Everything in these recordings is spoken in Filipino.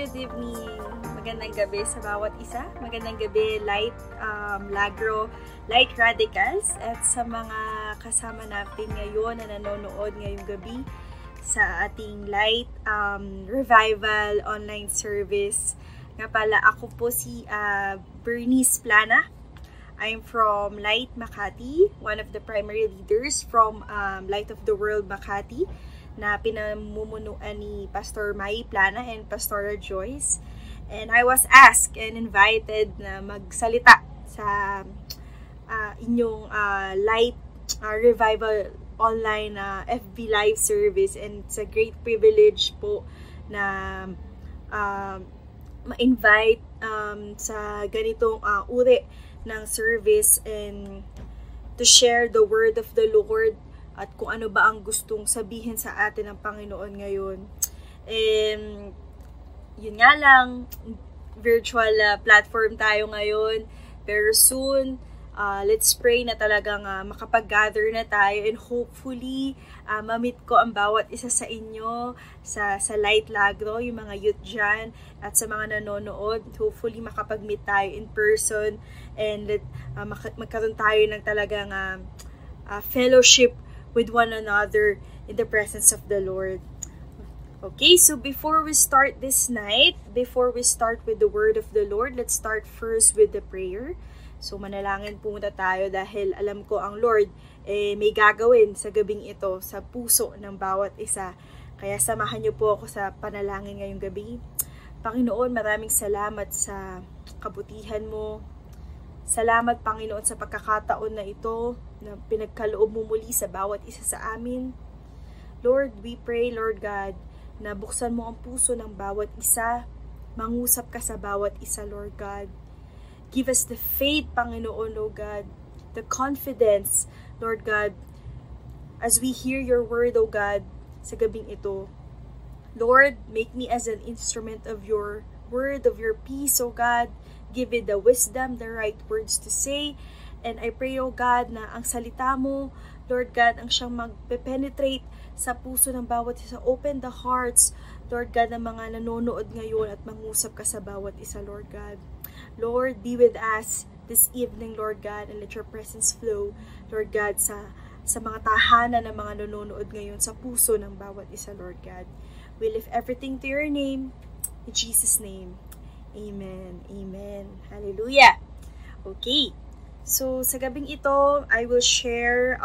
good evening. Magandang gabi sa bawat isa. Magandang gabi, Light Lagro, Light Radicals, at sa mga kasama natin ngayon na nanonood ngayong gabi sa ating Light Revival online service. Nga pala, ako po si Bernice Plana. I'm from Light Makati, one of the primary leaders from Light of the World Makati, na pinamumunuan ni Pastor Mai Plana and Pastora Joyce. And I was asked and invited na magsalita sa inyong Light Revival online FB Live service. And it's a great privilege po na ma-invite sa ganitong uri ng service and to share the word of the Lord at kung ano ba ang gustong sabihin sa atin ng Panginoon ngayon. And yun nga lang, virtual platform tayo ngayon, pero soon, let's pray na talagang makapag-gather na tayo, and hopefully, ma-meet ko ang bawat isa sa inyo sa Light Lagro, yung mga youth dyan, at sa mga nanonood. Hopefully, makapag-meet tayo in person, and magkaroon tayo ng talagang fellowship with one another in the presence of the Lord. Okay, so before we start this night, before we start with the word of the Lord, let's start first with the prayer. So manalangin po muna tayo dahil alam ko ang Lord may gagawin sa gabing ito sa puso ng bawat isa. Kaya samahan niyo po ako sa panalangin ngayong gabi. Panginoon, maraming salamat sa kabutihan mo. Salamat, Panginoon, sa pagkakataon na ito na pinagkaloob mo muli sa bawat isa sa amin. Lord, we pray, Lord God, na buksan mo ang puso ng bawat isa. Mangusap ka sa bawat isa, Lord God. Give us the faith, Panginoon, O God, the confidence, Lord God, as we hear your word, O God, sa gabing ito. Lord, make me as an instrument of your word, of your peace, O God. Give me the wisdom, the right words to say. And I pray, O God, na ang salita mo, Lord God, ang siyang magpe-penetrate sa puso ng bawat isa. Open the hearts, Lord God, ng mga nanonood ngayon at mangusap ka sa bawat isa, Lord God. Lord, be with us this evening, Lord God, and let your presence flow, Lord God, sa mga tahanan ng mga nanonood ngayon, sa puso ng bawat isa, Lord God. We lift everything to your name, in Jesus' name. Amen. Amen. Hallelujah. Okay. So, sa gabing ito, I will share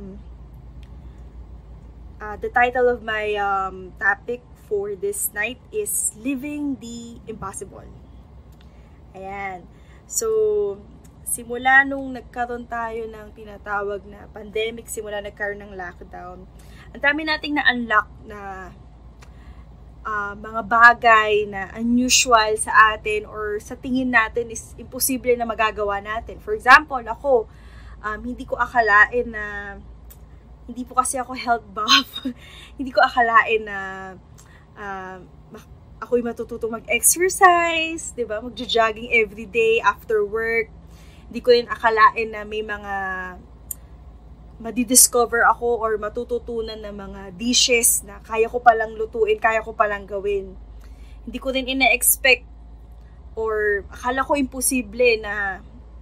the title of my topic for this night is Living the Impossible. Ayan. So, simula nung nagkaroon tayo ng tinatawag na pandemic, simula nagkaroon ng lockdown, ang dami nating na-unlock na mga bagay na unusual sa atin or sa tingin natin is imposible na magagawa natin. For example, ako, hindi ko akalain na, hindi po kasi ako health buff, hindi ko akalain na ako'y matututong mag-exercise, diba? Magja-jogging everyday after work. Hindi ko rin akalain na may mga madidiscover ako or matututunan ng mga dishes na kaya ko palang lutuin, kaya ko palang gawin. Hindi ko rin ina-expect or akala ko imposible na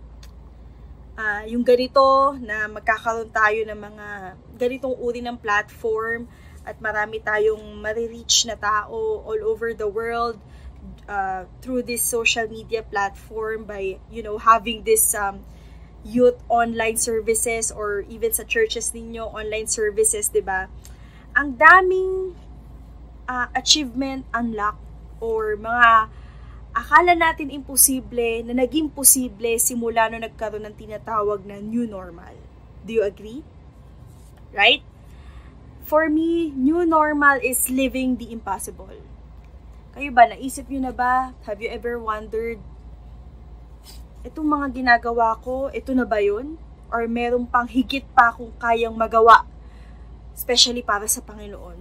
yung ganito na magkakaroon tayo ng mga ganitong uri ng platform at marami tayong marireach na tao all over the world through this social media platform by, having this youth online services or even sa churches ninyo, online services, diba? Ang daming achievement unlock or mga akala natin imposible na naging posible simula nung nagkaroon ng tinatawag na new normal. Do you agree? Right? For me, new normal is living the impossible. Kayo ba, naisip nyo na ba? Have you ever wondered, itong mga ginagawa ko, ito na ba yun? Or meron pang higit pa akong kayang magawa? Especially para sa Panginoon.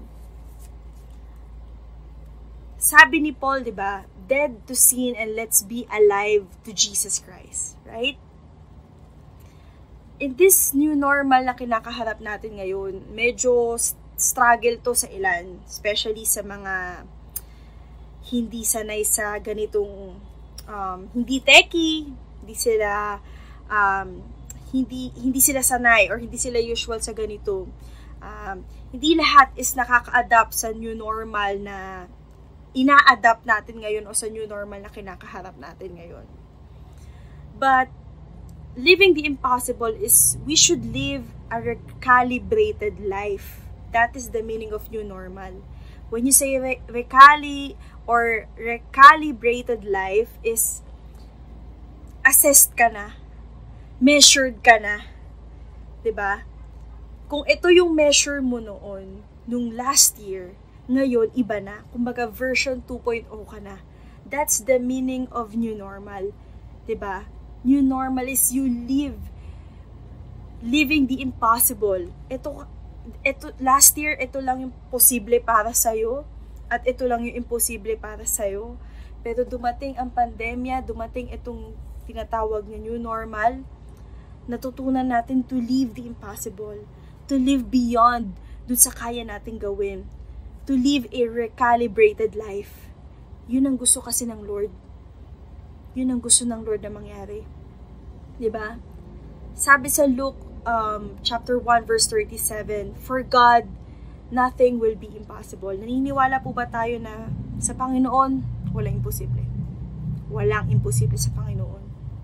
Sabi ni Paul, di ba? Dead to sin and let's be alive to Jesus Christ. Right? In this new normal na kinakaharap natin ngayon, medyo struggle to sa ilan. Especially sa mga hindi sanay sa ganitong hindi techy, hindi sila hindi sila sanay or hindi sila usual sa ganito. Hindi lahat is nakaka-adapt sa new normal na ina-adapt natin ngayon o sa new normal na kinakaharap natin ngayon. But living the impossible is we should live a recalibrated life. That is the meaning of new normal. When you say recalibrated life is assessed ka na, measured ka na, 'di ba? Kung ito yung measure mo noon, nung last year, ngayon iba na. Kumbaga version 2.0 ka na. That's the meaning of new normal. 'Di ba? New normal is you living the impossible. Ito last year, ito lang yung posible para sa'yo at ito lang yung imposible para sa'yo. Pero dumating ang pandemya, dumating itong tinatawag na new normal, natutunan natin to live the impossible, to live beyond dun sa kaya natin gawin, to live a recalibrated life. Yun ang gusto kasi ng Lord. Yun ang gusto ng Lord na mangyari. Diba? Sabi sa Luke chapter 1 verse 37, for God, nothing will be impossible. Naniniwala po ba tayo na sa Panginoon, walang imposible? Walang imposible sa Panginoon.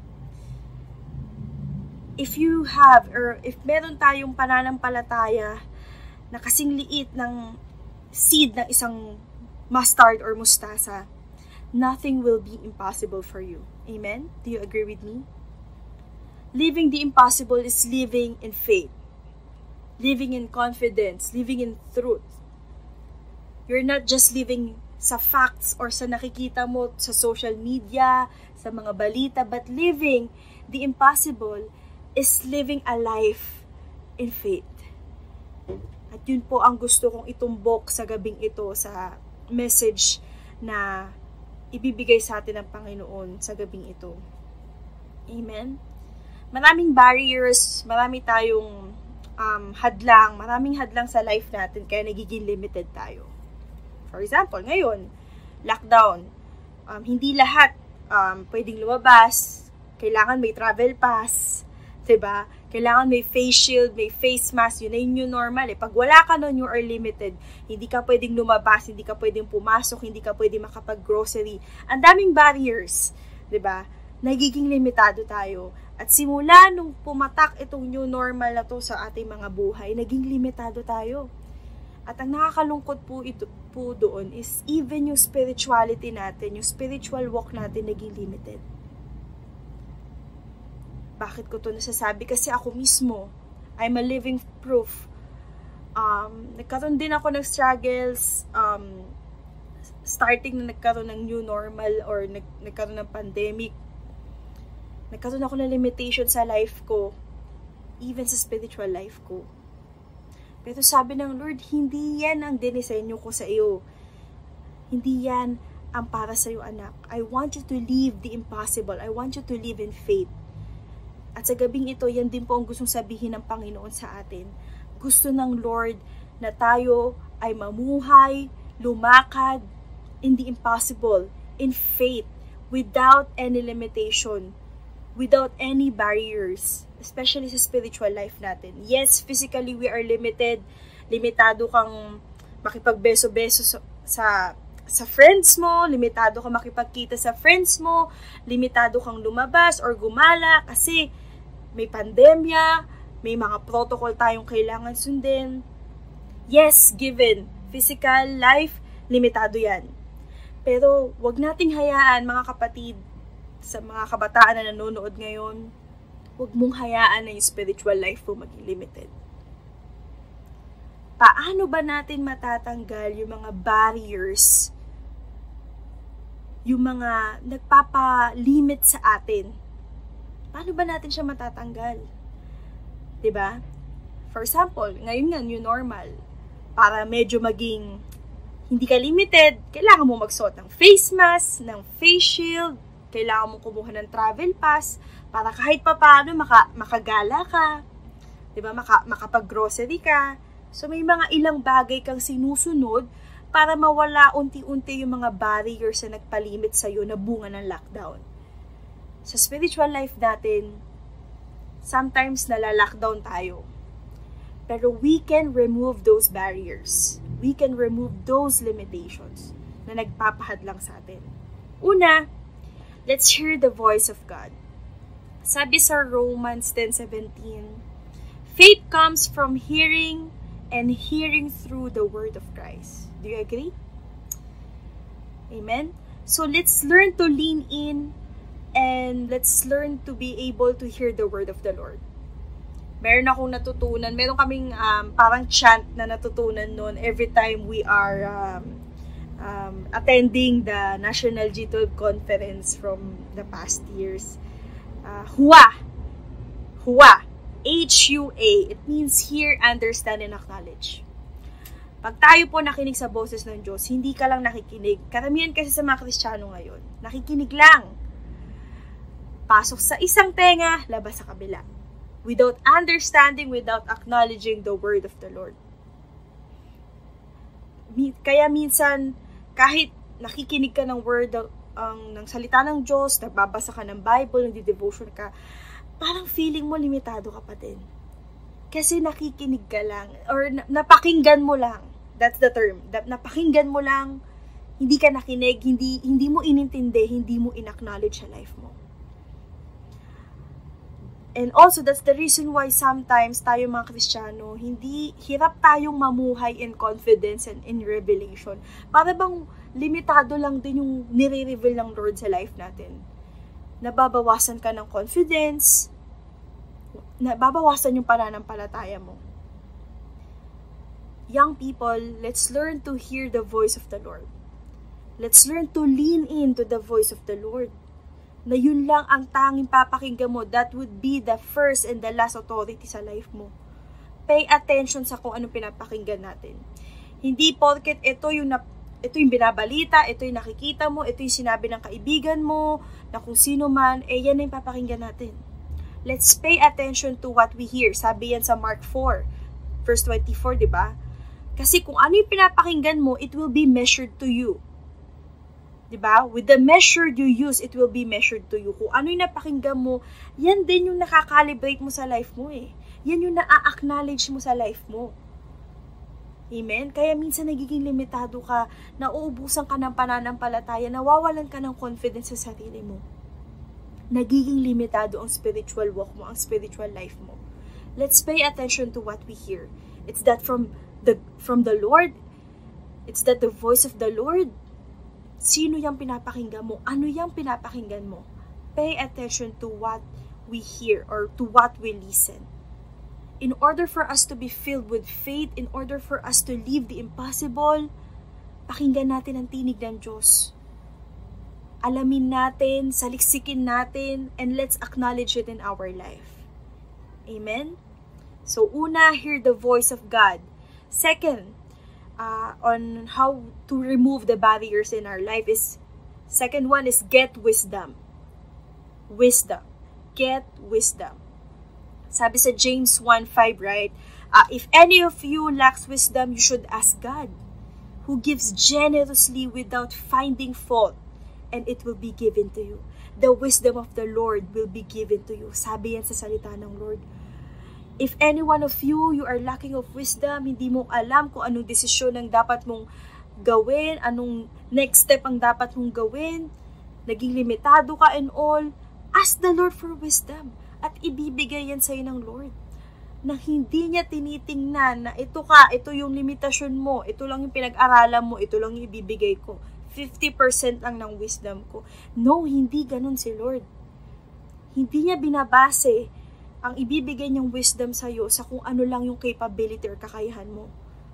If meron tayong pananampalataya na kasing liit ng seed ng isang mustard or mustasa, nothing will be impossible for you. Amen? Do you agree with me? Living the impossible is living in faith, living in confidence, living in truth. You're not just living sa facts or sa nakikita mo sa social media, sa mga balita, but living the impossible is living a life in faith. At yun po ang gusto kong itumbok sa gabing ito, sa message na ibibigay sa atin ng Panginoon sa gabing ito. Amen? Maraming barriers, marami tayong maraming hadlang sa life natin, kaya nagiging limited tayo. For example, ngayon, lockdown. Hindi lahat pwedeng lumabas, kailangan may travel pass, diba? Kailangan may face shield, may face mask, yun na yung new normal. Pag wala ka nun, you are limited. Hindi ka pwedeng lumabas, hindi ka pwedeng pumasok, hindi ka pwedeng makapag-grocery. Ang daming barriers, diba? Nagiging limitado tayo. At simula nung pumatak itong new normal na to sa ating mga buhay, naging limitado tayo. At ang nakakalungkot po doon is even yung spirituality natin, yung spiritual walk natin naging limited. Bakit ko to nasasabi? Kasi ako mismo, I'm a living proof. Nagkaroon din ako ng struggles, starting na nagkaroon ng new normal or nagkaroon ng pandemic. Nagkaroon ako ng limitation sa life ko, even sa spiritual life ko. Pero sabi ng Lord, hindi yan ang dinisenyo ko sa iyo. Hindi yan ang para sa iyo, anak. I want you to live the impossible. I want you to live in faith. At sa gabing ito, yan din po ang gustong sabihin ng Panginoon sa atin. Gusto ng Lord na tayo ay mamuhay, lumakad in the impossible, in faith, without any limitation, without any barriers, especially sa spiritual life natin. Yes, physically we are limited. Limitado kang makipagbeso-beso sa friends mo, limitado kang makipagkita sa friends mo, limitado kang lumabas or gumala kasi may pandemya, may mga protocol tayong kailangan sundin. Yes, given physical life, limitado yan. Pero wag nating hayaan, mga kapatid, sa mga kabataan na nanonood ngayon, huwag mong hayaan na yung spiritual life mo maging limited. Paano ba natin matatanggal yung mga barriers, yung mga nagpapalimit sa atin? Paano ba natin siya matatanggal? 'Di ba? For example, ngayon nga, new normal. Para medyo maging hindi ka limited, kailangan mo magsuot ng face mask, ng face shield, kailangan mong kumuha ng travel pass para kahit pa paano makagala ka, 'di ba? Makapag-grocery ka. So may mga ilang bagay kang sinusunod para mawala unti-unti yung mga barriers na nagpalimit sa'yo na bunga ng lockdown. Sa spiritual life natin, sometimes nala-lockdown tayo. Pero we can remove those barriers. We can remove those limitations na nagpapahad lang sa atin. Una, let's hear the voice of God. Sabi sa Romans 10:17, faith comes from hearing and hearing through the word of Christ. Do you agree? Amen? So let's learn to lean in and let's learn to be able to hear the word of the Lord. Meron akong natutunan. Meron kaming parang chant na natutunan noon every time we are attending the National G12 Conference from the past years. Hua. H-U-A. It means hear, understand, and acknowledge. Pag tayo po nakinig sa boses ng Diyos, hindi ka lang nakikinig. Karamihan kasi sa mga Kristiyano ngayon, nakikinig lang. Pasok sa isang tenga, labas sa kabila. Without understanding, without acknowledging the word of the Lord. Kaya minsan, kahit nakikinig ka ng word, ng salita ng Diyos, nagbabasa ka ng Bible, nagdi-devotion ka, parang feeling mo limitado ka pa din. Kasi nakikinig ka lang, or napakinggan mo lang. That's the term. Napakinggan mo lang, hindi ka nakinig, hindi mo inintindi, hindi mo in-acknowledge sa life mo. And also, that's the reason why sometimes tayo mga Kristiyano, hirap tayong mamuhay in confidence and in revelation. Para bang limitado lang din yung nire-reveal ng Lord sa life natin. Nababawasan ka ng confidence, nababawasan yung pananampalataya mo. Young people, let's learn to hear the voice of the Lord. Let's learn to lean into the voice of the Lord. Na yun lang ang tanging papakinggan mo. That would be the first and the last authority sa life mo. Pay attention sa kung anong pinapakinggan natin. Hindi porket ito yung binabalita, ito yung nakikita mo, ito yung sinabi ng kaibigan mo, na kung sino man, yan na yung papakinggan natin. Let's pay attention to what we hear. Sabi yan sa Mark 4, verse 24, di ba? Kasi kung ano yung pinapakinggan mo, it will be measured to you. Diba? With the measure you use, it will be measured to you. Kung ano yung napakinggan mo, yan din yung nakakalibrate mo sa life mo eh. Yan yung na-acknowledge mo sa life mo. Amen? Kaya minsan nagiging limitado ka, nauubusan ka ng pananampalataya, nawawalan ka ng confidence sa sarili mo. Nagiging limitado ang spiritual walk mo, ang spiritual life mo. Let's pay attention to what we hear. It's that from the Lord. It's that the voice of the Lord. Sino yung pinapakinggan mo? Ano yung pinapakinggan mo? Pay attention to what we hear or to what we listen. In order for us to be filled with faith, in order for us to live the impossible, pakinggan natin ang tinig ng Diyos. Alamin natin, saliksikin natin, and let's acknowledge it in our life. Amen? So, una, hear the voice of God. Second, on how to remove the barriers in our life is, second one is get wisdom. Wisdom. Get wisdom. Sabi sa James 1:5, right? If any of you lacks wisdom, you should ask God, who gives generously without finding fault, and it will be given to you. The wisdom of the Lord will be given to you. Sabi yan sa salita ng Lord. If any one of you are lacking of wisdom, hindi mo alam kung anong desisyon ang dapat mong gawin, anong next step ang dapat mong gawin, naging limitado ka and all, ask the Lord for wisdom at ibibigay yan sa'yo ng Lord. Na hindi niya tinitingnan na ito yung limitasyon mo, ito lang yung pinag-aralan mo, ito lang yung ibibigay ko. 50% lang ng wisdom ko. No, hindi ganun si Lord. Hindi niya binabase ang ibibigay niyang wisdom sa'yo sa kung ano lang yung capability or kakayahan mo.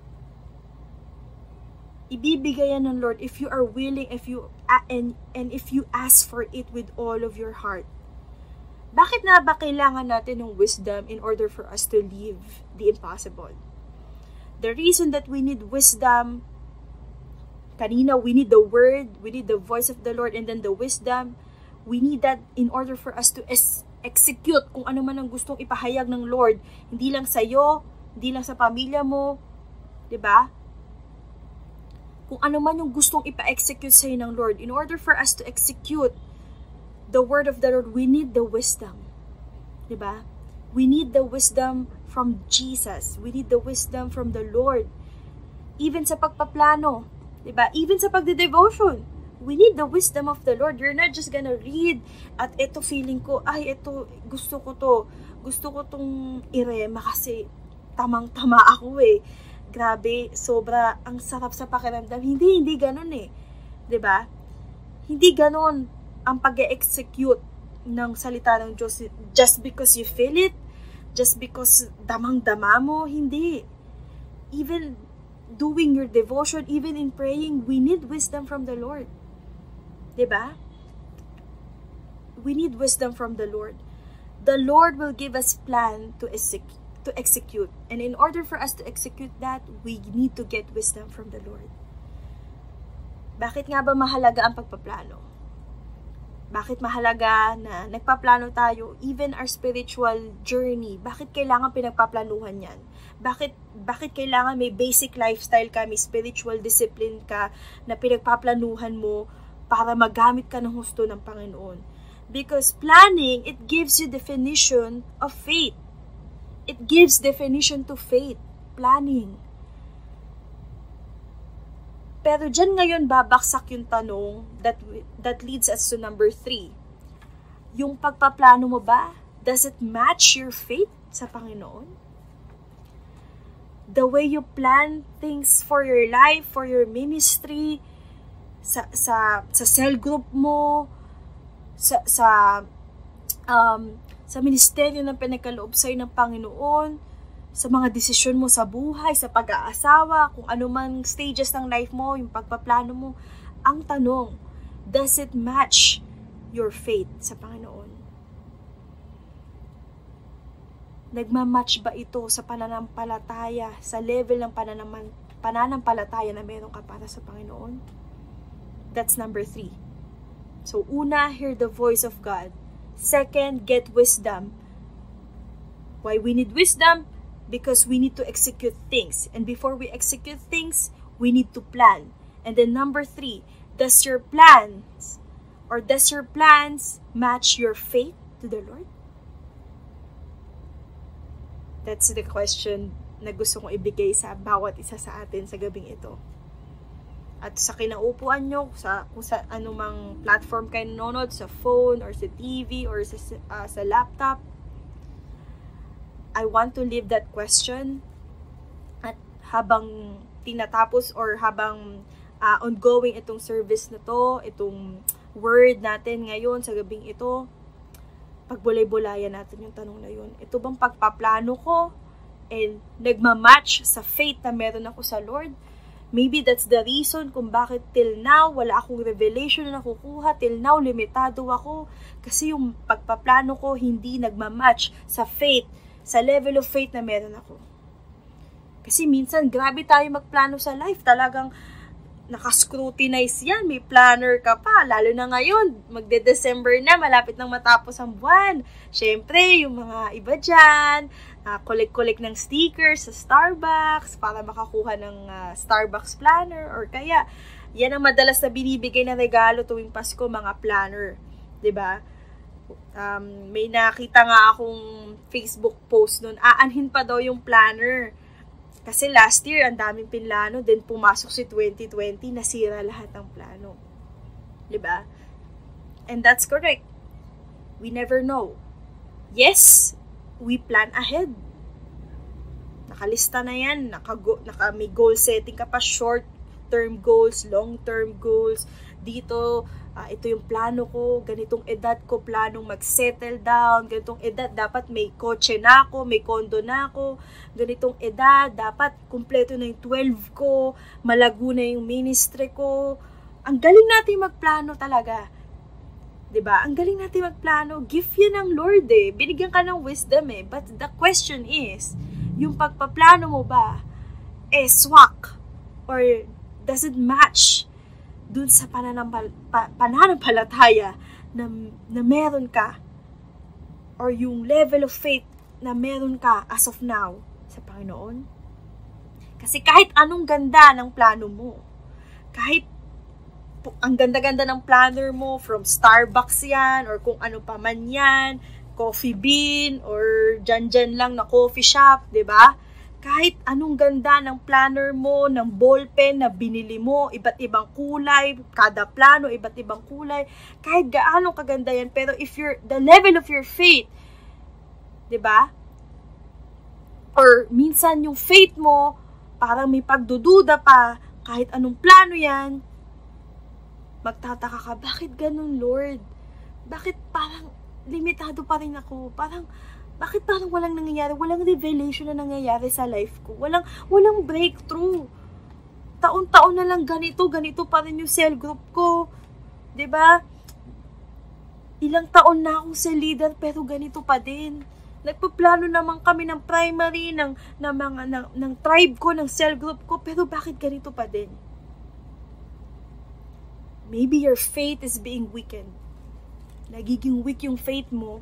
Ibibigay yan ng Lord if you are willing, if you ask for it with all of your heart. Bakit na ba kailangan natin ng wisdom in order for us to live the impossible? The reason that we need wisdom, kanina we need the word, we need the voice of the Lord, and then the wisdom, we need that in order for us to execute kung ano man ang gustong ipahayag ng Lord, hindi lang sa iyo, hindi lang sa pamilya mo, 'di ba? kung ano man yung gustong ipa-execute sa'yo ng Lord, in order for us to execute the word of the Lord, we need the wisdom. Diba? We need the wisdom from Jesus. We need the wisdom from the Lord. Even sa pagpaplano, diba? Even sa pagde-devotion, we need the wisdom of the Lord. You're not just gonna read at ito feeling ko, ay ito, gusto ko to. Gusto ko tong irema kasi tamang-tama ako eh. Grabe, sobra, ang sarap sa pakiramdam. Hindi ganun eh. 'Di ba? Hindi ganun ang pag-execute ng salita ng Diyos just because you feel it, just because damang-dama mo, hindi. Even doing your devotion, even in praying, we need wisdom from the Lord. 'Di ba? We need wisdom from the Lord. The Lord will give us plan to execute. And in order for us to execute that, we need to get wisdom from the Lord. Bakit nga ba mahalaga ang pagpaplano? Bakit mahalaga na nagpaplano tayo, even our spiritual journey? Bakit kailangan pinagpaplanuhan yan? Bakit kailangan may basic lifestyle ka, may spiritual discipline ka na pinagpaplanuhan mo para magamit ka ng husto ng Panginoon? Because planning, it gives you definition of faith. It gives definition to faith. Planning. Pero dyan ngayon babaksak yung tanong that leads us to number 3. Yung pagpaplano mo ba, does it match your faith sa Panginoon? The way you plan things for your life, for your ministry, sa cell group mo, sa ministeryo ng pinagkaloob sa'yo ng Panginoon, sa mga desisyon mo sa buhay, sa pag-aasawa, kung ano man stages ng life mo, yung pagpaplano mo, ang tanong, does it match your faith sa Panginoon? Nagmamatch ba ito sa pananampalataya, sa level ng pananampalataya na meron ka para sa Panginoon? That's number 3. So, una, hear the voice of God. Second, get wisdom. Why we need wisdom? Because we need to execute things. And before we execute things, we need to plan. And then number 3, does your plans match your faith to the Lord? That's the question na gusto kong ibigay sa bawat isa sa atin sa gabing ito. At sa kinaupuan nyo, kung sa anumang platform kayo nanonood, sa phone, or sa TV, or sa laptop, I want to leave that question. At habang tinatapos or habang ongoing itong service na to, itong word natin ngayon sa gabing ito, pagbulay-bulayan natin yung tanong na yun. Ito bang pagpaplano ko and nagmamatch sa faith na meron ako sa Lord? Maybe that's the reason kung bakit till now wala akong revelation na nakukuha, till now limitado ako kasi yung pagpaplano ko hindi nagmamatch sa faith, sa level of faith na meron ako. Kasi minsan grabe tayo magplano sa life, talagang nakascrutinize yan, may planner ka pa, lalo na ngayon, magde-December na, malapit nang matapos ang buwan. Syempre, yung mga iba dyan, collect ng stickers sa Starbucks para makakuha ng Starbucks planner, or kaya, yan ang madalas na binibigay na regalo tuwing Pasko, mga planner. 'Di ba? May nakita nga akong Facebook post nun, aanhin pa daw yung planner. Kasi last year, ang daming pinlano, then pumasok si 2020, nasira lahat ng plano. 'Di ba? And that's correct. We never know. Yes, we plan ahead. Nakalista na yan, may goal setting ka pa, short-term goals, long-term goals. Dito, ito yung plano ko, ganitong edad ko, planong mag-settle down, ganitong edad, dapat may kotse na ako, may kondo na ako, ganitong edad, dapat kumpleto na yung 12 ko, malago na yung ministry ko. Ang galing natin magplano talaga. 'Di ba? Ang galing natin magplano. Gift yan ng Lord eh. Binigyan ka ng wisdom eh. But the question is, yung pagpaplano mo ba swak or does it match dun sa pananampalataya na meron ka, or yung level of faith na meron ka as of now sa Panginoon? Kasi kahit anong ganda ng plano mo, Kahit ang ganda-ganda ng planner mo, from Starbucks yan, or kung ano pa man yan, Coffee Bean, or dyan lang na coffee shop, diba? Kahit anong ganda ng planner mo, ng ballpen na binili mo, iba't ibang kulay, kada plano, iba't ibang kulay, kahit gaano kaganda yan, pero if the level of your faith, diba? Or minsan yung faith mo, parang may pagdududa pa, kahit anong plano yan, magtataka ka, bakit ganun, Lord? Bakit parang limitado pa rin ako? Bakit parang walang nangyayari? Walang revelation na nangyayari sa life ko. Walang breakthrough. Taon-taon na lang ganito pa rin yung cell group ko. 'Di ba? Ilang taon na akong cell leader pero ganito pa din. Nagpaplano naman kami ng primary, ng tribe ko, ng cell group ko, pero bakit ganito pa din? Maybe your faith is being weakened. Nagiging weak yung faith mo.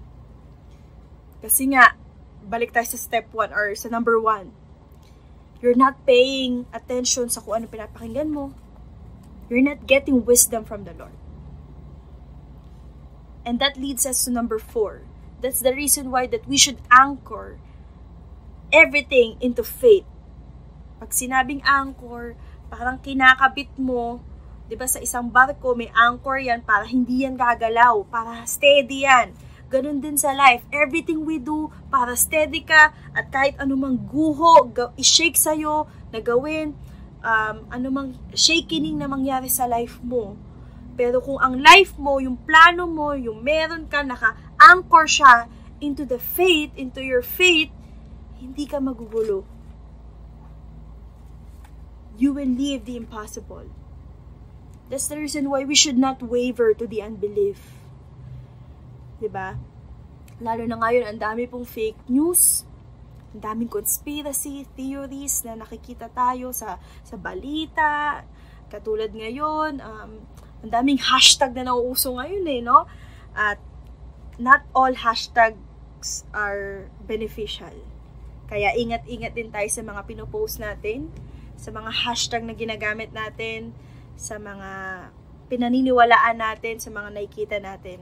Kasi nga, balik tayo sa step 1 or sa number 1. You're not paying attention sa kung ano pinapakinggan mo. You're not getting wisdom from the Lord. And that leads us to number 4. That's the reason why that we should anchor everything into faith. Pag sinabing anchor, parang kinakabit mo, 'di ba, sa isang barko may anchor yan para hindi yan gagalaw, para steady yan. Ganun din sa life. Everything we do, para steady ka, at kahit anumang guho, i-shake sa'yo, na gawin, anumang shaking na mangyari sa life mo. Pero kung ang life mo, yung plano mo, yung meron ka, naka-anchor siya into the faith, into your faith, hindi ka magugulo. You will leave the impossible. That's the reason why we should not waver to the unbelief. Diba? Lalo na ngayon, ang dami pong fake news, ang daming conspiracy theories na nakikita tayo sa balita. Katulad ngayon, ang daming hashtag na nauuso ngayon no? At not all hashtags are beneficial. Kaya ingat-ingat din tayo sa mga pinopost natin, sa mga hashtag na ginagamit natin, sa mga pinaniniwalaan natin, sa mga nakikita natin.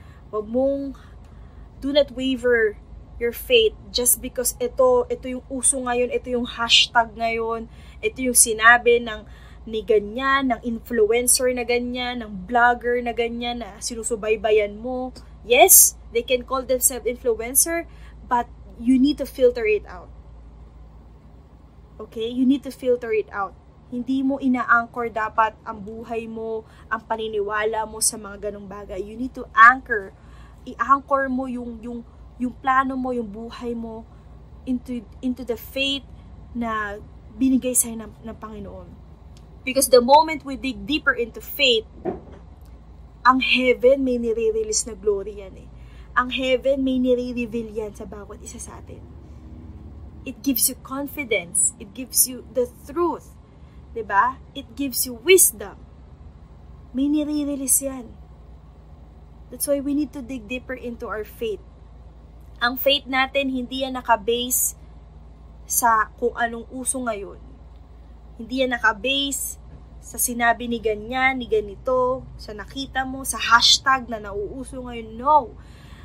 Do not waver your faith just because ito yung uso ngayon, ito yung hashtag ngayon, ito yung sinabi ni ganyan, ng influencer na ganyan, ng vlogger na ganyan, na sinusubaybayan mo. Yes, they can call themselves influencer, but you need to filter it out. Okay? You need to filter it out. Hindi mo ina-anchor dapat ang buhay mo, ang paniniwala mo sa mga ganong bagay. You need to anchor. I-anchor mo yung plano mo, yung buhay mo into the faith na binigay sa'yo ng Panginoon. Because the moment we dig deeper into faith, ang heaven may nire-release na glory yan Ang heaven may nire-reveal yan sa bawat isa sa atin. It gives you confidence. It gives you the truth. Diba? It gives you wisdom. May nire-release yan. That's why we need to dig deeper into our faith. Ang faith natin, hindi yan nakabase sa kung anong uso ngayon. Hindi yan nakabase sa sinabi ni ganyan, ni ganito, sa nakita mo, sa hashtag na nauuso ngayon. No.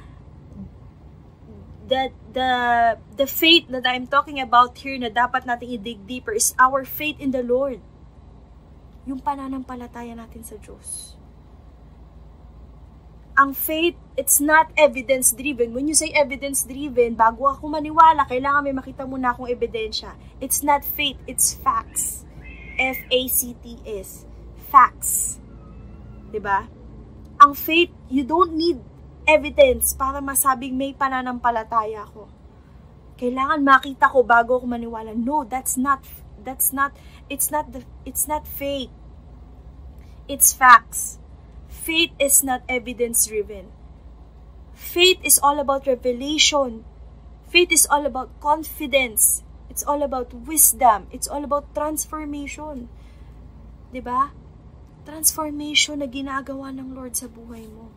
The faith that I'm talking about here na dapat nating i-dig deeper is our faith in the Lord. Yung pananampalataya natin sa Diyos. Ang faith, it's not evidence-driven. When you say evidence-driven, bago ako maniwala, kailangan may makita muna akong ebidensya. It's not faith, it's facts. F-A-C-T-S. Facts. Diba? Ang faith, you don't need evidence para masabing may pananampalataya ako. Kailangan makita ko bago ako maniwala. No, it's not faith. It's facts. Faith is not evidence-driven. Faith is all about revelation. Faith is all about confidence. It's all about wisdom. It's all about transformation. 'Di ba? Transformation na ginagawa ng Lord sa buhay mo.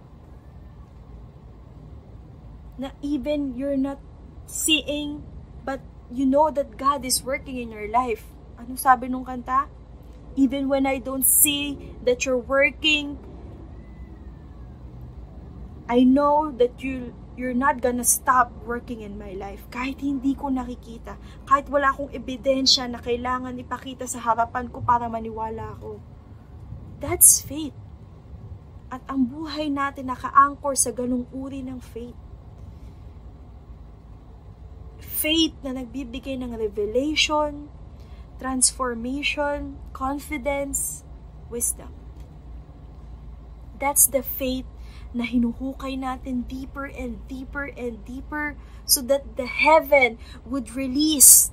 Na even you're not seeing, but you know that God is working in your life. Anong sabi nung kanta? Even when I don't see that you're working, I know that you're not gonna stop working in my life. Kahit hindi ko nakikita, kahit wala akong ebidensya na kailangan ipakita sa harapan ko para maniwala ako. That's faith. At ang buhay natin naka-anchor sa ganung uri ng faith. Faith na nagbibigay ng revelation, transformation, confidence, wisdom. That's the faith na hinuhukay natin deeper and deeper and deeper so that the heaven would release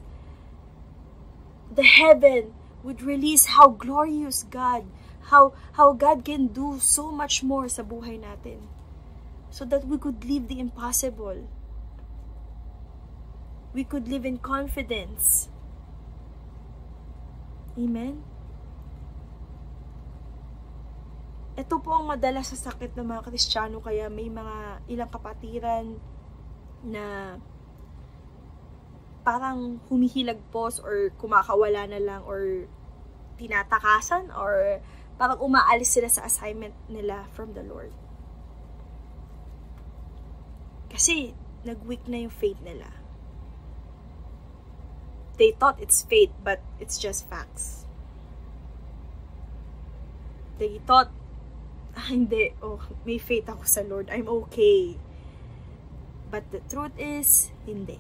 how glorious God, how God can do so much more sa buhay natin, so that we could live the impossible. We could live in confidence. Amen? Ito po ang madalas sa sakit ng mga Kristiyano, kaya may mga ilang kapatiran na parang humihilagpos or kumakawala na lang or tinatakasan or parang umaalis sila sa assignment nila from the Lord. Kasi nag-weak na yung faith nila. They thought it's faith, but it's just facts. They thought, hindi, may faith ako sa Lord, I'm okay. But the truth is, hindi.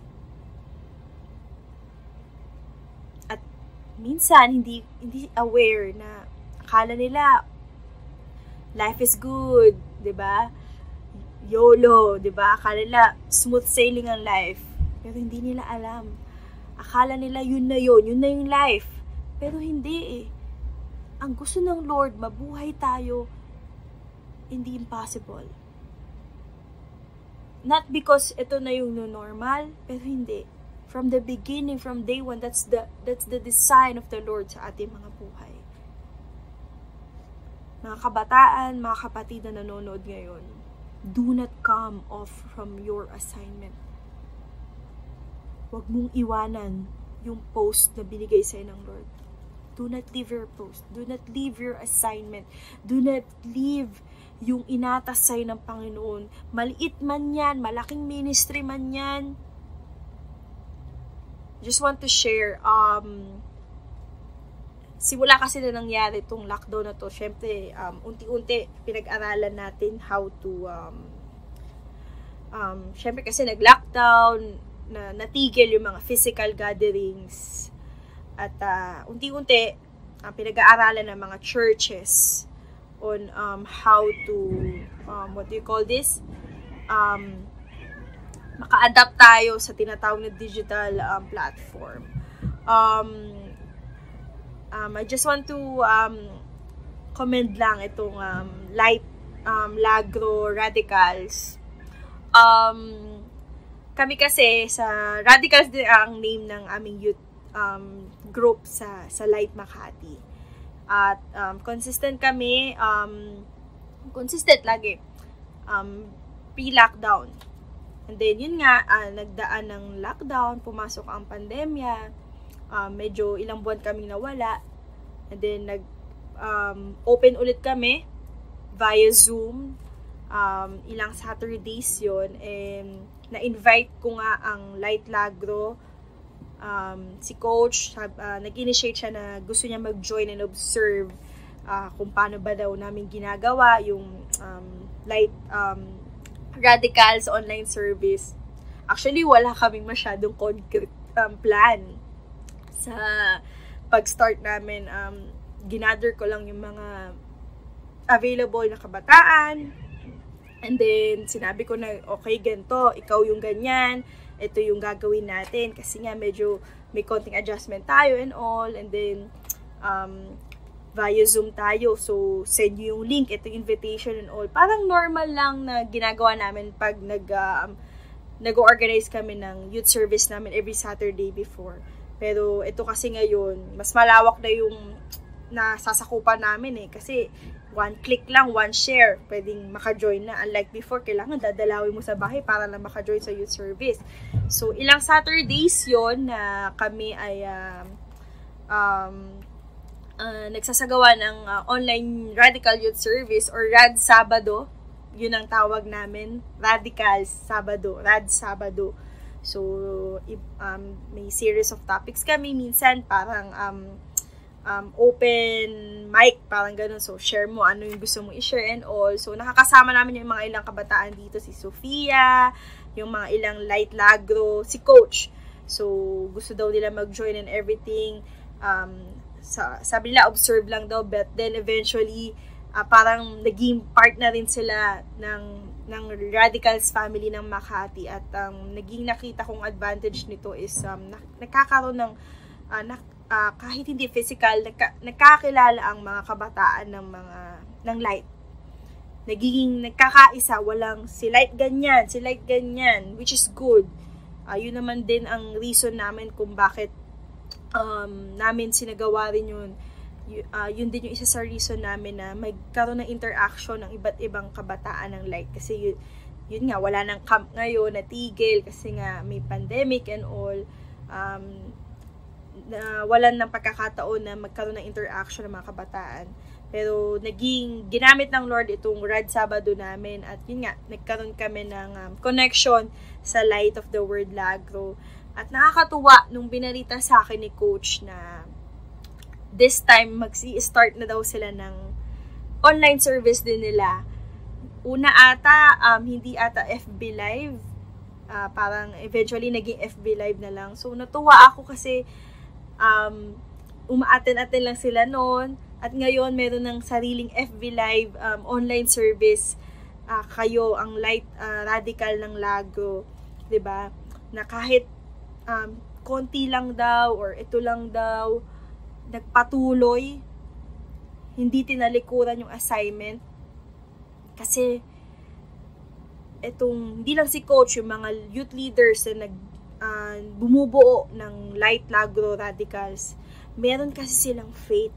At minsan, hindi aware na akala nila, life is good, diba? YOLO, diba? Akala nila, smooth sailing ang life. Pero hindi nila alam. Akala nila yun na yung life. Pero hindi eh. Ang gusto ng Lord, mabuhay tayo in the impossible. Not because ito na yung normal, pero hindi. From the beginning, from day one, that's the design of the Lord sa ating mga buhay. Mga kabataan, mga kapatid na nanonood ngayon, do not come off from your assignment. Huwag mong iwanan yung post na binigay sa'yo ng Lord. Do not leave your post. Do not leave your assignment. Do not leave yung inatas sa'yo ng Panginoon. Maliit man yan, malaking ministry man yan. Just want to share, simula kasi na nangyari itong lockdown na to, syempre, unti-unti pinag-aralan natin how to, syempre kasi nag-lockdown, na natigil yung mga physical gatherings. At unti-unti, pinag-aaralan ng mga churches on how to, what do you call this? Maka-adapt tayo sa tinatawag na digital platform. I just want to commend lang itong Light Lagro Radicals. Kami kasi sa Radicals din ang name ng aming youth group sa Light Makati. At consistent kami, consistent lagi, pre-lockdown. And then yun nga, nagdaan ng lockdown, pumasok ang pandemya, medyo ilang buwan kaming nawala. And then open ulit kami via Zoom, ilang Saturdays yun, and na-invite ko nga ang Light Lagro, si Coach, nag-initiate siya na gusto niya mag-join and observe kung paano ba daw namin ginagawa yung Light Radicals online service. Actually, wala kaming masyadong concrete plan sa pag-start namin. Ginather ko lang yung mga available na kabataan. And then, sinabi ko na, okay, ganito, ikaw yung ganyan, ito yung gagawin natin. Kasi nga, medyo may konting adjustment tayo and all. And then, via Zoom tayo. So, send nyo yung link, ito yung invitation and all. Parang normal lang na ginagawa namin pag nag-organize kami ng youth service namin every Saturday before. Pero, ito kasi ngayon, mas malawak na yung nasasakupan namin eh. Kasi, one click lang, one share, pwedeng maka-join na. Unlike before, kailangan dadalawin mo sa bahay para lang maka-join sa youth service. So, ilang Saturdays yon na kami ay nagsasagawa ng online Radical Youth Service or Rad Sabado. Yun ang tawag namin, Radical Sabado, Rad Sabado. So, may series of topics kami. Minsan, parang open mic, parang ganun. So, share mo ano yung gusto mong i-share and all. So, nakakasama namin yung mga ilang kabataan dito. Si Sofia, yung mga ilang light lagro, si Coach. So, gusto daw nila mag-join and everything. Sabi nila, observe lang daw. But then, eventually, parang naging part na rin sila ng Radicals family ng Makati. At naging nakita kong advantage nito is nakakaroon ng kahit hindi physical, nakakilala ang mga kabataan ng light. Nagiging nagkakaisa, walang si light ganyan, which is good. Yun naman din ang reason namin kung bakit namin sinagawa rin yun. Yun din yung isa sa reason namin na magkaroon ng interaction ng iba't ibang kabataan ng light. Kasi yun nga, wala nang camp ngayon, natigil kasi nga may pandemic and all. Walan ng pagkakataon na magkaroon ng interaction ng mga kabataan. Pero ginamit ng Lord itong Rad Sabado namin at yun nga, nagkaroon kami ng connection sa Light of the Word Lagro. At nakakatuwa nung binalita sa akin ni Coach na this time mag-i-start na daw sila ng online service din nila. Una ata, hindi ata FB Live. Parang eventually naging FB Live na lang. So natuwa ako kasi umaaten-aten lang sila noon. At ngayon, meron ng sariling FB Live online service. Kayo, ang Light Radical ng Lagro. 'Di ba? Na kahit konti lang daw or ito lang daw, nagpatuloy, hindi tinalikuran yung assignment. Kasi, hindi lang si Coach, yung mga youth leaders na bumubuo ng Light Lagro Radicals, meron kasi silang faith.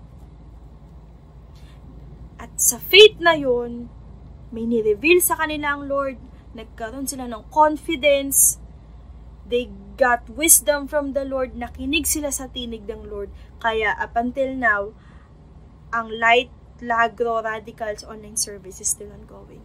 At sa faith na yun, may ni-reveal sa kanila ang Lord, nagkaroon sila ng confidence, they got wisdom from the Lord, nakinig sila sa tinig ng Lord. Kaya up until now, ang Light Lagro Radicals online service is still ongoing.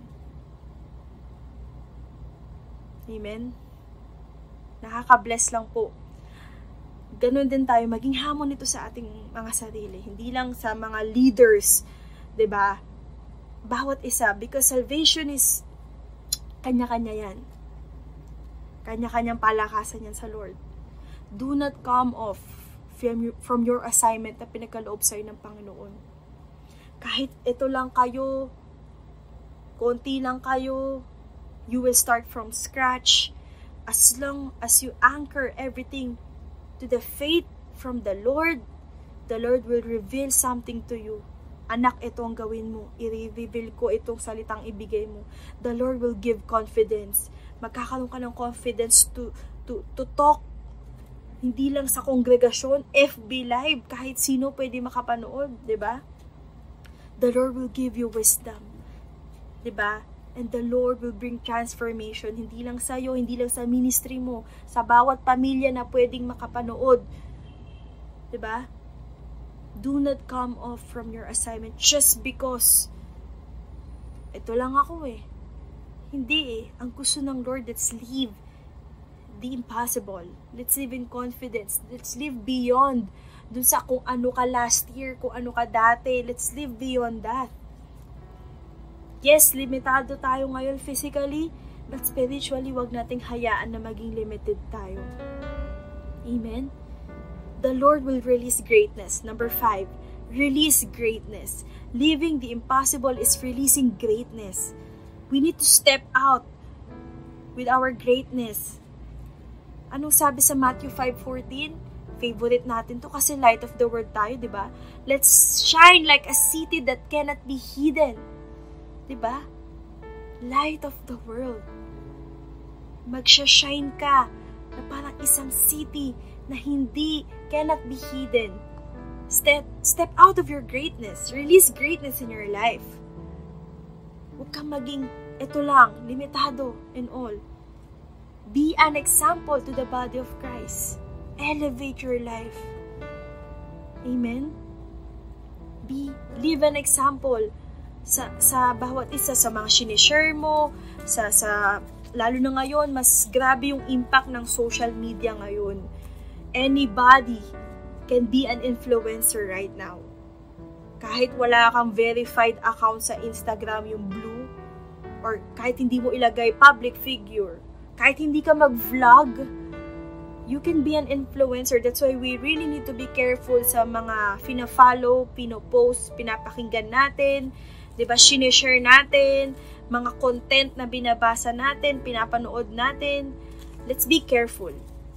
Amen? Nakaka-bless lang po. Ganun din tayo, maging hamon ito sa ating mga sarili. Hindi lang sa mga leaders, 'di ba? Bawat isa, because salvation is kanya-kanya yan. Kanya-kanyang palakasan yan sa Lord. Do not come off from your assignment na pinagkaloob sa'yo ng Panginoon. Kahit ito lang kayo, konti lang kayo, you will start from scratch. As long as you anchor everything to the faith from the Lord will reveal something to you. Anak, ito ang gawin mo. I-reveal ko itong salitang ibigay mo. The Lord will give confidence. Magkakaroon ka ng confidence to talk. Hindi lang sa kongregasyon, FB Live, kahit sino pwede makapanood, 'di ba? The Lord will give you wisdom. 'Di ba? And the Lord will bring transformation, hindi lang sa iyo, hindi lang sa ministry mo, sa bawat pamilya na pwedeng makapanood. 'Di ba? Do not come off from your assignment just because ito lang ako Hindi Ang gusto ng Lord, let's live the impossible. Let's live in confidence. Let's live beyond dun sa kung ano ka last year, kung ano ka dati. Let's live beyond that. Yes, limitado tayo ngayon physically, but spiritually, wag nating hayaan na maging limited tayo. Amen? The Lord will release greatness. Number 5, release greatness. Living the impossible is releasing greatness. We need to step out with our greatness. Anong sabi sa Matthew 5:14? Favorite natin to kasi light of the world tayo, di ba? Let's shine like a city that cannot be hidden. Di ba? Light of the world. Magsha-shine ka na parang isang city na hindi cannot be hidden. Step out of your greatness. Release greatness in your life. Huwag kang maging ito lang, limitado and all. Be an example to the body of Christ. Elevate your life. Amen? Live an example sa bawat isa, sa mga sinishare mo, lalo na ngayon, mas grabe yung impact ng social media ngayon. Anybody can be an influencer right now. Kahit wala kang verified account sa Instagram, yung blue, or kahit hindi mo ilagay public figure, kahit hindi ka mag-vlog, you can be an influencer. That's why we really need to be careful sa mga fina-follow, pino-post, pinapakinggan natin, 'di ba? Sinishare natin, mga content na binabasa natin, pinapanood natin. Let's be careful.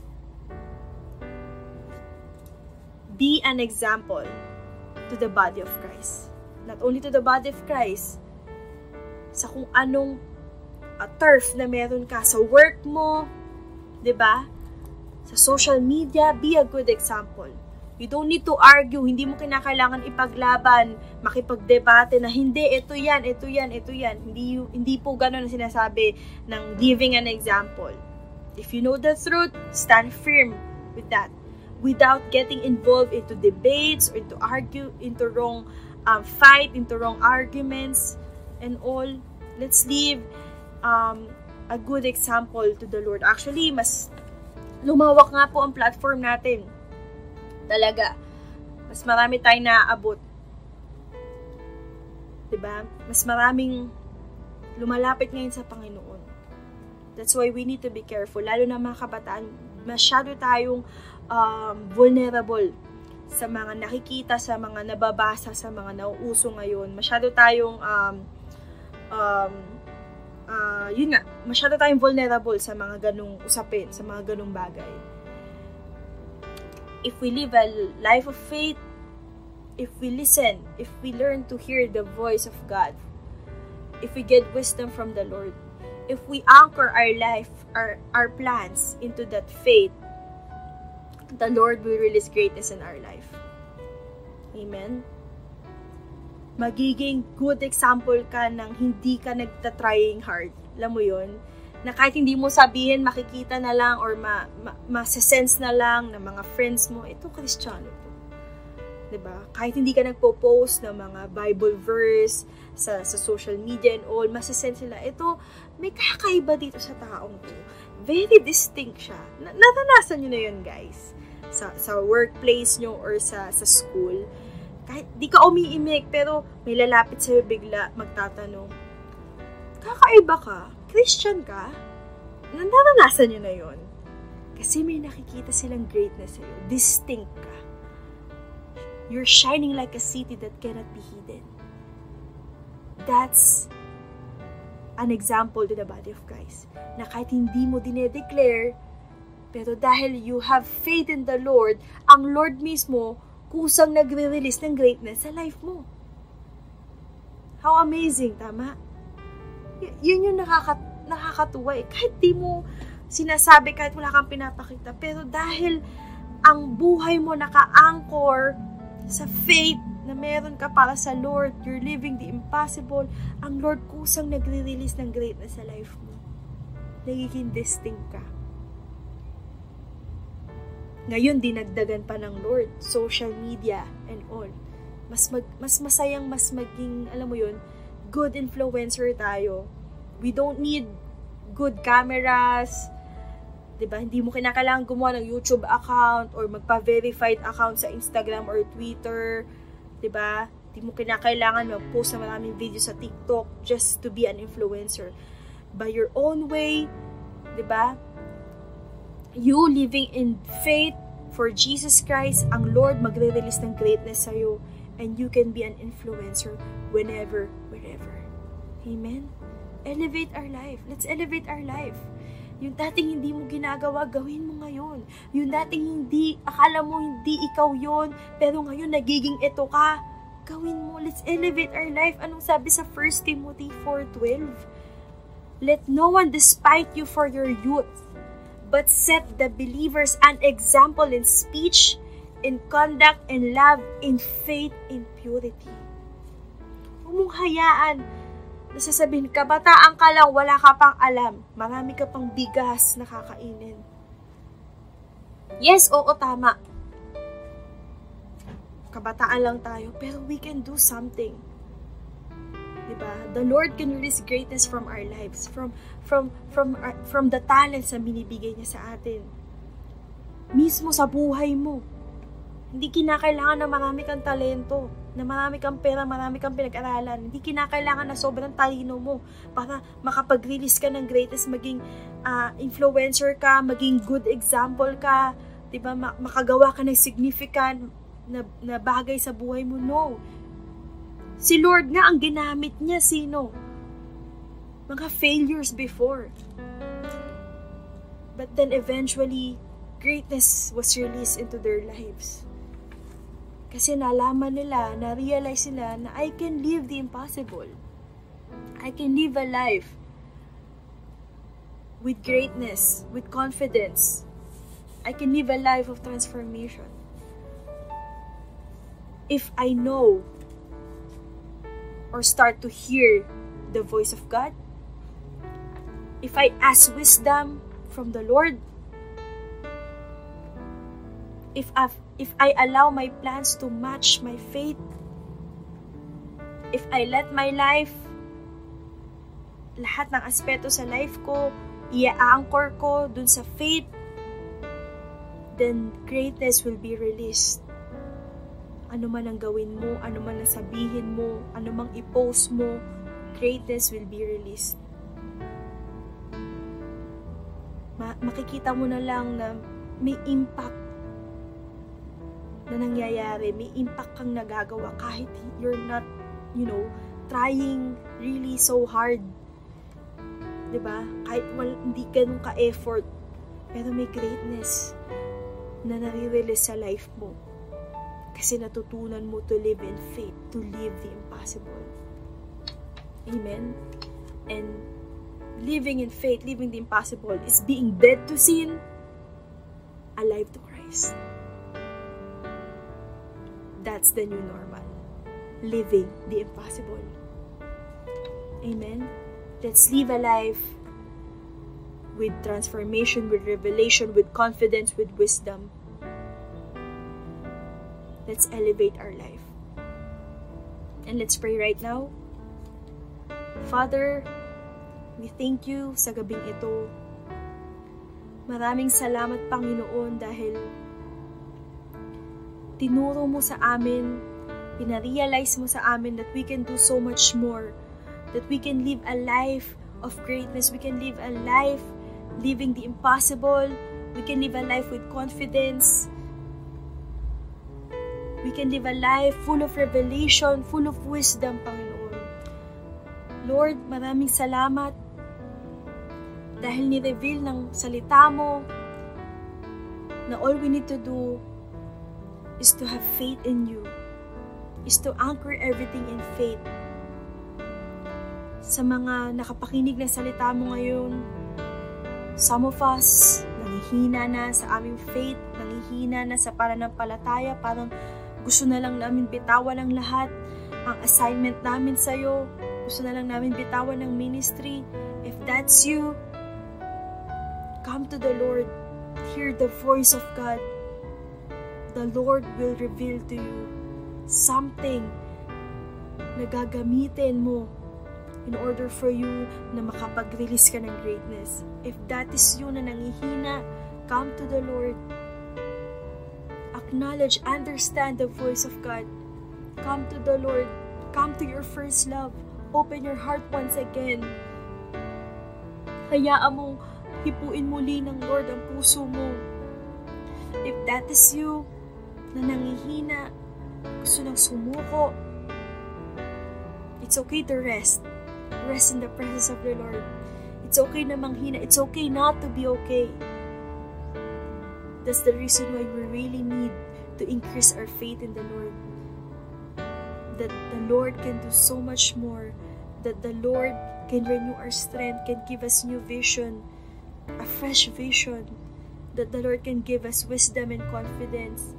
Be an example to the body of Christ. Not only to the body of Christ, sa kung anong turf na meron ka sa work mo, 'di ba? Sa social media, be a good example. You don't need to argue, hindi mo kinakailangan ipaglaban, makipagdebate na hindi, ito yan. Hindi po gano'n ang sinasabi ng giving an example. If you know the truth, stand firm with that. Without getting involved into debates or into argue, into wrong fight, into wrong arguments, and all. Let's leave a good example to the Lord. Actually, mas lumawak nga po ang platform natin. Talaga. Mas marami tayong naaabot. Diba? Mas maraming lumalapit ngayon sa Panginoon. That's why we need to be careful. Lalo na mga kabataan, masyado tayong vulnerable sa mga nakikita, sa mga nababasa, sa mga nauuso ngayon. Masyado tayong yun nga, masyado tayong vulnerable sa mga ganung usapin, sa mga ganung bagay. If we live a life of faith, if we listen, if we learn to hear the voice of God, if we get wisdom from the Lord, if we anchor our life, our plans into that faith, the Lord will release greatness in our life. Amen? Magiging good example ka ng hindi ka nagtatrying hard. Alam mo yun? Na kahit hindi mo sabihin, makikita na lang or masasense na lang ng mga friends mo, ito Kristiyano to. Diba? Kahit hindi ka nagpo-post ng mga Bible verse sa social media and all, masasense nila, ito, may kakaiba dito sa taong to. Very distinct siya. Naranasan nyo na yun, guys. Sa workplace nyo or sa school. Kahit di ka umiimik, pero may lalapit sa'yo bigla, magtatanong, kakaiba ka? Christian ka? Naranasan nyo na yun. Kasi may nakikita silang greatness sa'yo. Distinct ka. You're shining like a city that cannot be hidden. That's an example to the body of Christ. Na kahit hindi mo dinedeclare, pero dahil you have faith in the Lord, ang Lord mismo, kusang nagre-release ng greatness sa life mo. How amazing, tama? Yun yung nakakatuwa eh. Kahit di mo sinasabi, kahit wala kang pinapakita, pero dahil ang buhay mo naka-anchor sa faith na meron ka para sa Lord, you're living the impossible, ang Lord kusang nagre-release ng greatness sa life mo. Nagiging distinct ka. Ngayon, dinagdagan pa ng Lord, social media and all. Mas masayang, mas maging, alam mo yun, good influencer tayo. We don't need good cameras, diba? Hindi mo kinakailangan gumawa ng YouTube account or magpa-verified account sa Instagram or Twitter, diba? Hindi mo kinakailangan mag-post na maraming video sa TikTok just to be an influencer. By your own way, diba? You living in faith for Jesus Christ, ang Lord magre-release ng greatness sa'yo, and you can be an influencer whenever, wherever. Amen? Elevate our life. Let's elevate our life. Yung dating hindi mo ginagawa, gawin mo ngayon. Yung dating hindi, akala mo hindi ikaw yon, pero ngayon nagiging ito ka, gawin mo. Let's elevate our life. Anong sabi sa 1 Timothy 4:12? Let no one despise you for your youth, but set the believers an example in speech, in conduct, in love, in faith, in purity. Huwag mong hayaan na sasabihin, kabataan ka lang, wala ka pang alam. Marami ka pang bigas na kakainin. Yes, oo, tama. kabataan lang tayo, pero we can do something. Diba? The Lord can release greatness from our lives, from the talents na binibigay niya sa atin. Mismo sa buhay mo. Hindi kinakailangan na marami kang talento, na marami kang pera, marami kang pinag-aralan. Hindi kinakailangan na sobrang talino mo para makapag-release ka ng greatness, maging influencer ka, maging good example ka, diba? Makagawa ka ng significant na bagay sa buhay mo. No. Si Lord nga ang ginamit niya, sino? Mga failures before. But then eventually, greatness was released into their lives. Kasi nalaman nila, na-realize nila na I can live the impossible. I can live a life with greatness, with confidence. I can live a life of transformation. If I know or start to hear the voice of God, if I ask wisdom from the Lord, if I allow my plans to match my faith, if I let my life, lahat ng aspeto sa life ko, i-anchor ko dun sa faith, then greatness will be released. Ano man ang gawin mo, ano man ang sabihin mo, ano mang i-post mo, greatness will be released. Makikita mo na lang na may impact na nangyayari, may impact kang nagagawa kahit you're not, trying really so hard. Diba? Kahit hindi ganun ka-effort, pero may greatness na nare-release sa life mo. Kasi natutunan mo to live in faith, to live the impossible. Amen? And living in faith, living the impossible, is being dead to sin, alive to Christ. That's the new normal. Living the impossible. Amen? Let's live a life with transformation, with revelation, with confidence, with wisdom. Let's elevate our life. And let's pray right now. Father, we thank you sa gabing ito. Maraming salamat, Panginoon, dahil tinuro mo sa amin, pinarealize mo sa amin that we can do so much more, that we can live a life of greatness, we can live a life living the impossible, we can live a life with confidence, we can live a life full of revelation, full of wisdom, Panginoon. Lord, maraming salamat dahil ni-reveal ng salita mo na all we need to do is to have faith in you, is to anchor everything in faith. Sa mga nakapakinig na salita mo ngayon, some of us, nangihina na sa aming faith, nangihina na sa pananampalataya, parang gusto na lang namin bitawan ang lahat, ang assignment namin sa'yo, gusto na lang namin bitawan ng ministry. If that's you, come to the Lord, hear the voice of God. The Lord will reveal to you something na gagamitin mo in order for you na makapag-release ka ng greatness. If that is you na nangihina, come to the Lord. Acknowledge, understand the voice of God. Come to the Lord. Come to your first love. Open your heart once again. Hayaan mong hipuin muli ng Lord ang puso mo. If that is you, na nangihina, gusto nang sumuko, it's okay to rest. Rest in the presence of the Lord. It's okay na manghina. It's okay not to be okay. That's the reason why we really need to increase our faith in the Lord. That the Lord can do so much more. That the Lord can renew our strength, can give us new vision, a fresh vision. That the Lord can give us wisdom and confidence.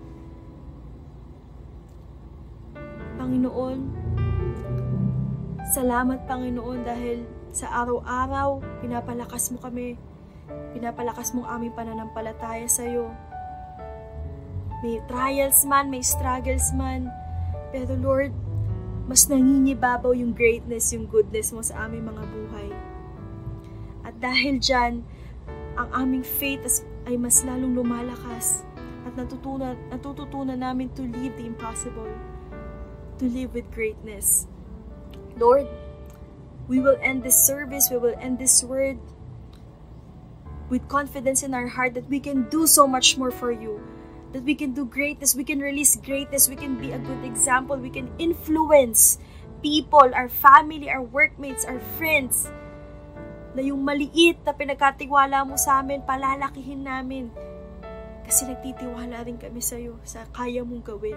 Panginoon, salamat, Panginoon, dahil sa araw-araw, pinapalakas mo kami. Pinapalakas mo ang aming pananampalataya sa iyo. May trials man, may struggles man. Pero Lord, mas nangingibabaw yung greatness, yung goodness mo sa aming mga buhay. At dahil dyan, ang aming faith ay mas lalong lumalakas. At natututunan namin to live the impossible. To live with greatness. Lord, we will end this service, we will end this word with confidence in our heart that we can do so much more for you. That we can do greatness, we can release greatness, we can be a good example, we can influence people, our family, our workmates, our friends. Na yung maliit na pinagkatiwala mo sa amin, palalakihin namin. Kasi nagtitiwala rin kami sa iyo, sa kaya mong gawin.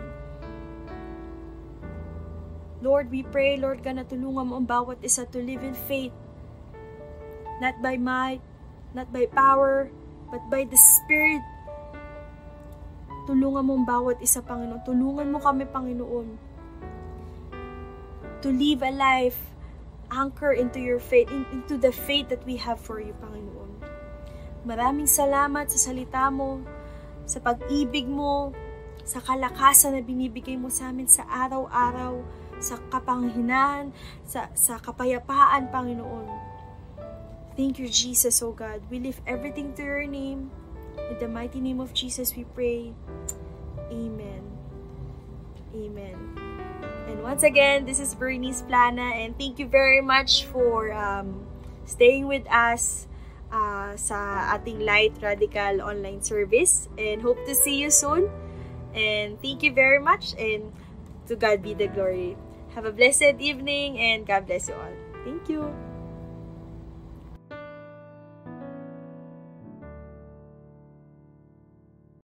Lord, we pray, Lord God, na tulungan mo ang bawat isa to live in faith. Not by might, not by power, but by the Spirit. Tulungan mo ang bawat isa, Panginoon. Tulungan mo kami, Panginoon, to live a life anchor into your faith, into the faith that we have for you, Panginoon. Maraming salamat sa salita mo, sa pag-ibig mo, sa kalakasan na binibigay mo sa amin sa araw-araw, sa kapanghinaan, sa kapayapaan, Panginoon. Thank you, Jesus, O God. We lift everything to your name. In the mighty name of Jesus, we pray. Amen. Amen. And once again, this is Bernice Plana, and thank you very much for staying with us sa ating Light Radical online service, and hope to see you soon. And thank you very much, and to God be the glory. Have a blessed evening, and God bless you all. Thank you.